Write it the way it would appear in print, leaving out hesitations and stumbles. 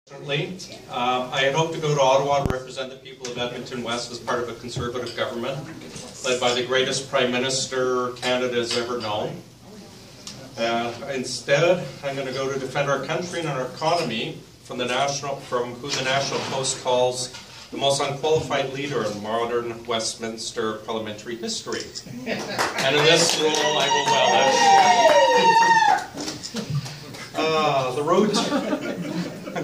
I had hoped to go to Ottawa to represent the people of Edmonton West as part of a Conservative government led by the greatest Prime Minister Canada has ever known. Instead, I'm going to go to defend our country and our economy from who the National Post calls the most unqualified leader in modern Westminster parliamentary history. And in this role, I will well. The road to